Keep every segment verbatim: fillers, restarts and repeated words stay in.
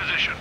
position.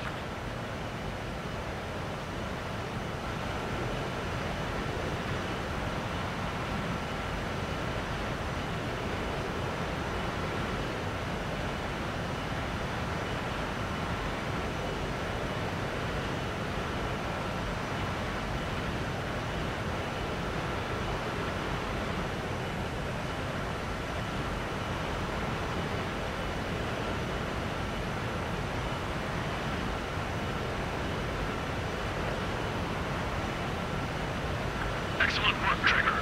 Excellent work, Trigger.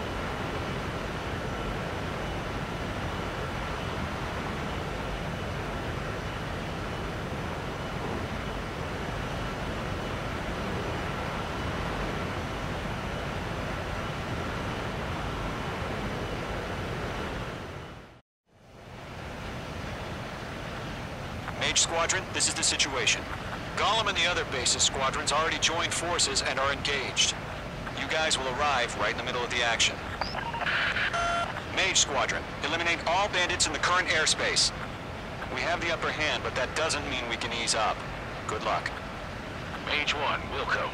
Mage Squadron, this is the situation. Gollum and the other bases squadrons already joined forces and are engaged. You guys will arrive right in the middle of the action. Mage Squadron, eliminate all bandits in the current airspace. We have the upper hand, but that doesn't mean we can ease up. Good luck. Mage one, Wilco.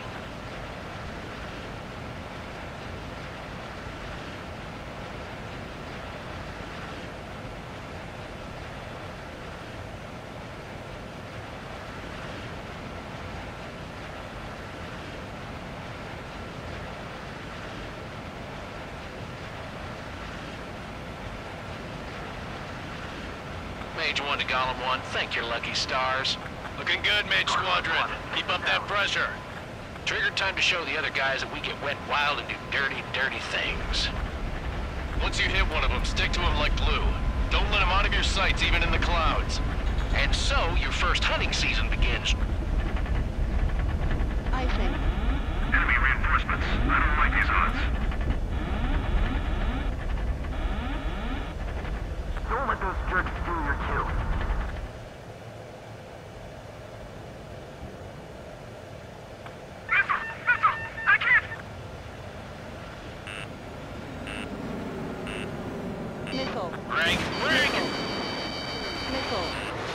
Mage one to Gollum one, thank your lucky stars. Looking good, Mage Squadron. Keep up that pressure. Trigger, time to show the other guys that we get wet wild and do dirty, dirty things. Once you hit one of them, stick to him like glue. Don't let him out of your sights, even in the clouds. And so, your first hunting season begins. I think. Enemy reinforcements. I don't like these odds. Don't let those jerks steal your kill. Missile! Missile! I can't! Missile. Rank! Rank! Missile.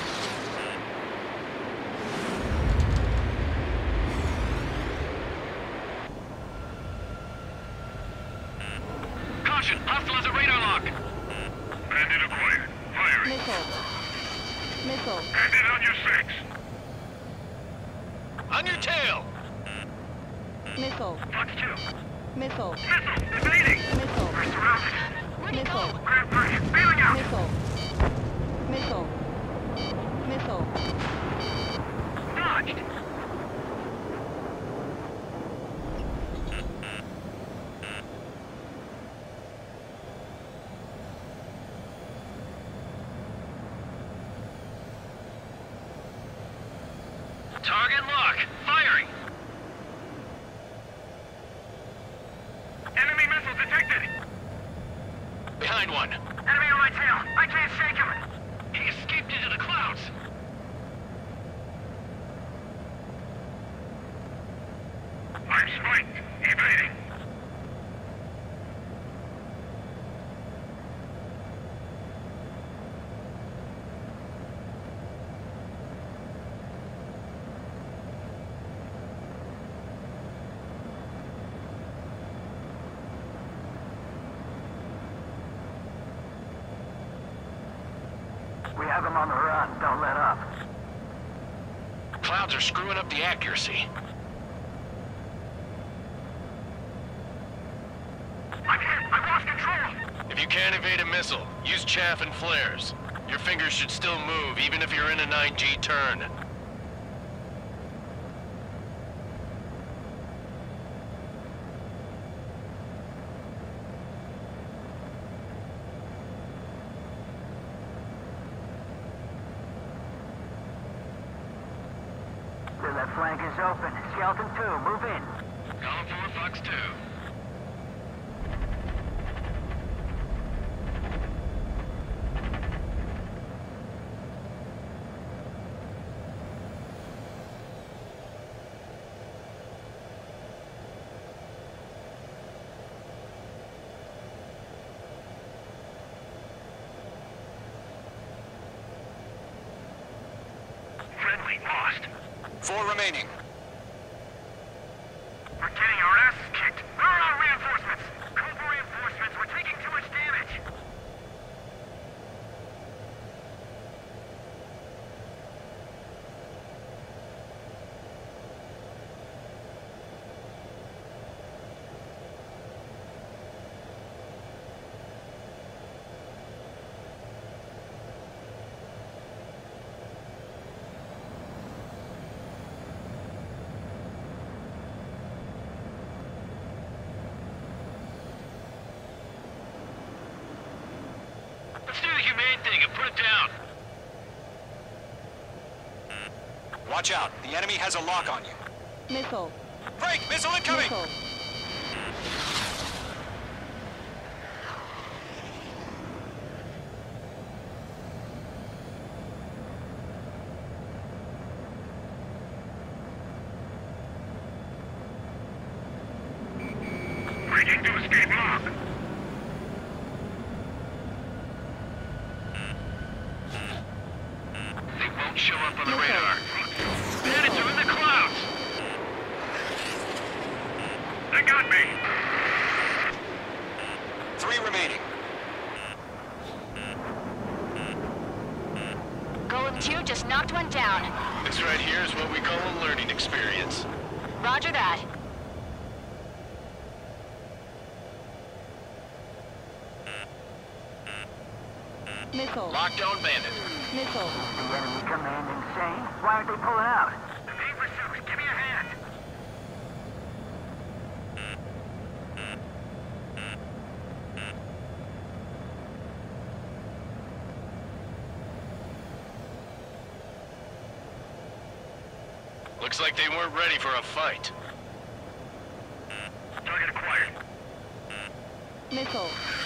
Caution! Hostile has a radar lock! Bandit acquired. Firing. Missile. Missile. Bandit on your six. On your tail! Missile. Fox two. Missile. Missile! Evading! Missile. We're surrounded. Missile. Grab three. Bailing out! Missile. Missile. Missile. Dodged! Target lock. Firing. Enemy missile detected. Behind one. Enemy on my tail. I can't shake him. He escaped into the clouds. I'm spiked. Evading. We have them on the run. Don't let up. Clouds are screwing up the accuracy. I'm hit! I've lost control! If you can't evade a missile, use chaff and flares. Your fingers should still move, even if you're in a nine G turn. That flank is open. Skeleton two, move in. Column four, Fox two. Friendly, lost. Four remaining. We're getting our asses kicked. Where are our reinforcements? Call for reinforcements. We're taking too much damage. Let's do the humane thing and put it down. Watch out. The enemy has a lock on you. Missile. Break! Missile incoming! Missile. Breaking to escape lock. They won't show up on the radar. Bandits are in the clouds. They got me. Three remaining. Golem two just knocked one down. This right here is what we call a learning experience. Roger that. Missile. Lockdown bandit. Missile. The enemy command insane? Why aren't they pulling out? Main pursuit, give me a hand. Looks like they weren't ready for a fight. Target acquired. Missile.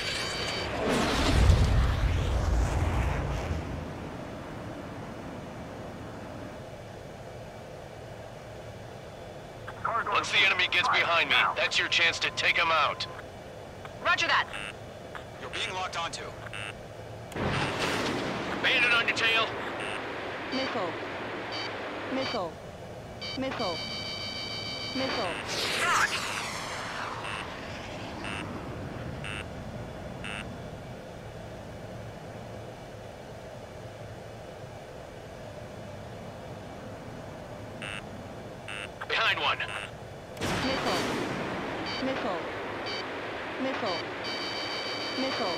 Cargo Once the enemy gets behind me, Now. that's your chance to take them out. Roger that. You're being locked onto. Bandit on your tail. Missile. Missile. Missile. Missile. Dodge. Behind one. Missile. Missile. Missile. Missile.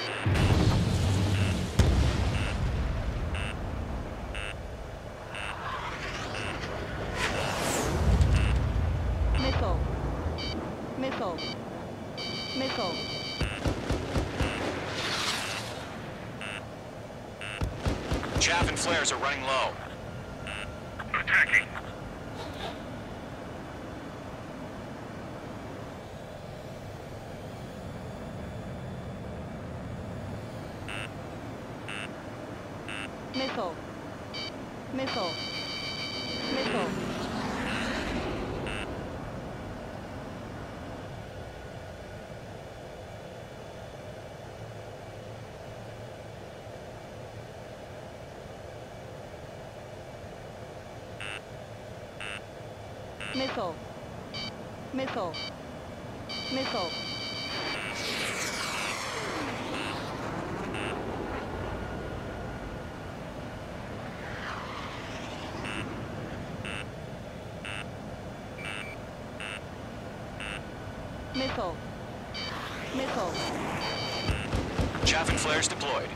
Missile. Missile. Missile. Chaff and flares are running low. Attacking. Missile. Missile. Missile. Missile. Missile. Missile. Missile. Missile. Chaff and flares deployed.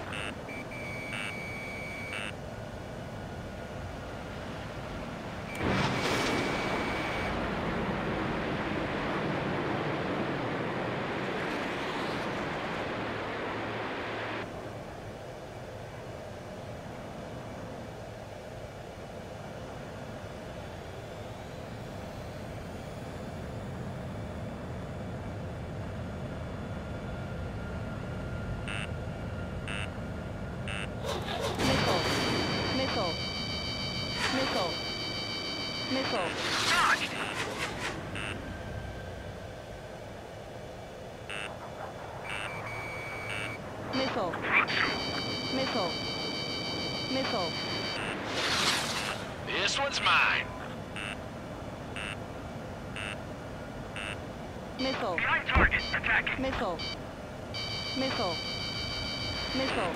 Missile. Missile. Missile. Dodge. Missile. Missile. Missile. This one's mine. Missile. Behind target. Attacking. Missile. Missile. Missile.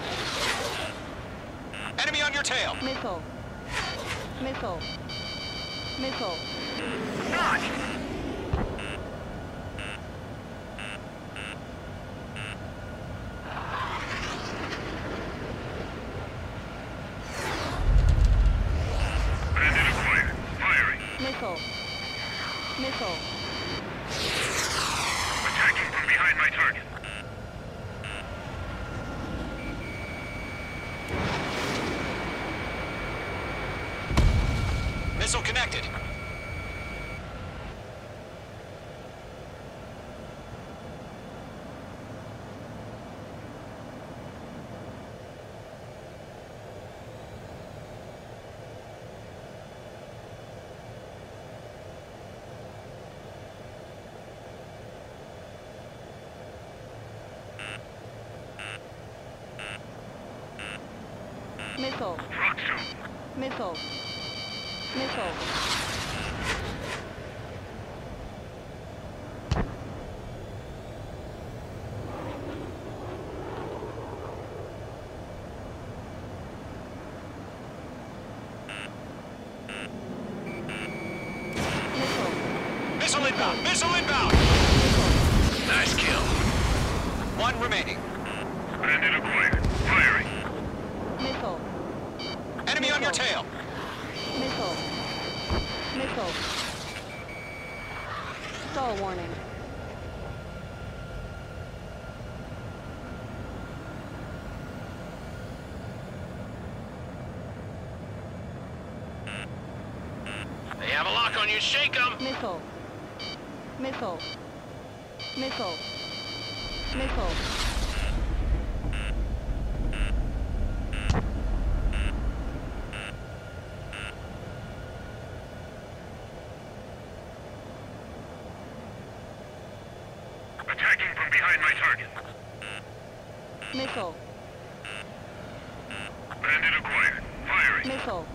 Enemy on your tail. Missile. Missile. Missile. Dodge. Bandit acquired. Firing. Missile. Missile. Attacking from behind my target. Missile connected. Missile. Front soon. Missile. Missile. Missile inbound! Missile inbound! Nice kill. One remaining. Bandit acquired. Firing. Missile. Enemy on your tail. Missile. Missile. Stall warning. They have a lock on you. Shake them. Missile. Missile. Missile. Missile. Attacking from behind my target. Missile. Bandit acquired. Firing. Missile.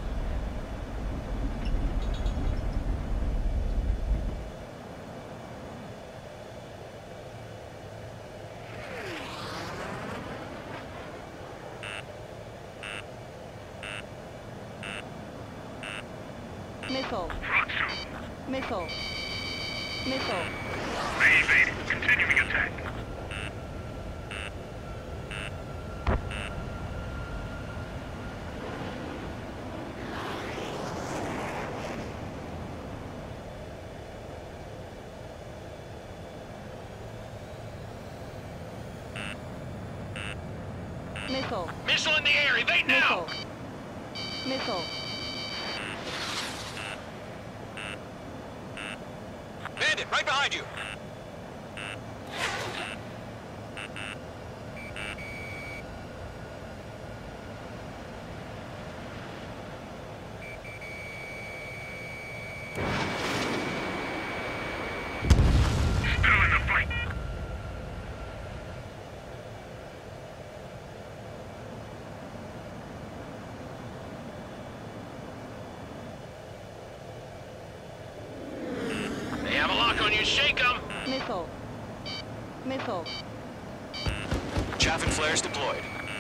Missile. Front soon. Missile. Missile. They evaded. Continuing attack. Missile. Missile in the air. Evade now. Missile. Missile. Bandit, right behind you. Still in the fight. They have a lock on you. Shake them. Missile. Missile. Chaff and flares deployed.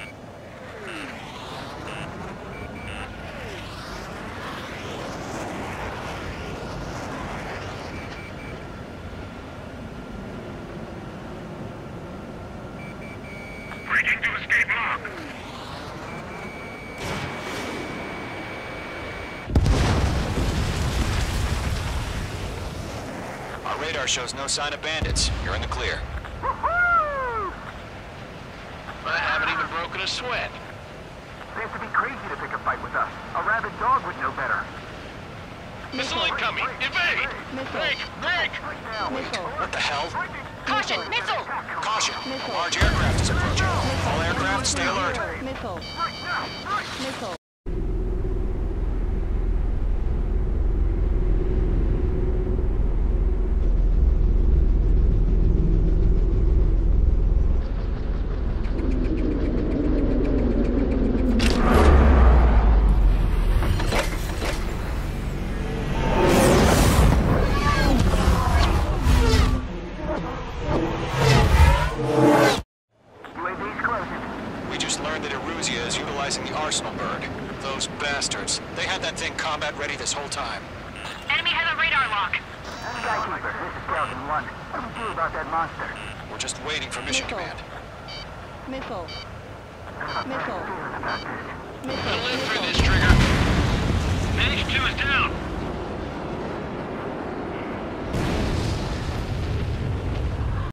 Breaking to escape lock. Our radar shows no sign of bandits. You're in the clear. I haven't even broken a sweat. They have to be crazy to pick a fight with us. A rabid dog would know better. Missile incoming. Evade. Missile. Break. Break. Right now. Missile. What the hell? Caution, missile! Caution! Missile. Large aircraft is approaching. All aircraft, stay alert. Missile. Right now. Right. Missile. that Eruzia is utilizing the Arsenal bird. Those bastards. They had that thing combat ready this whole time. Enemy has a radar lock. Skykeeper, this is Skeleton One. What do we do about that monster? We're just waiting for mission Missile. command. Missile. Missile. We'll Missile. live through Missile. this, Trigger. Mage two is down.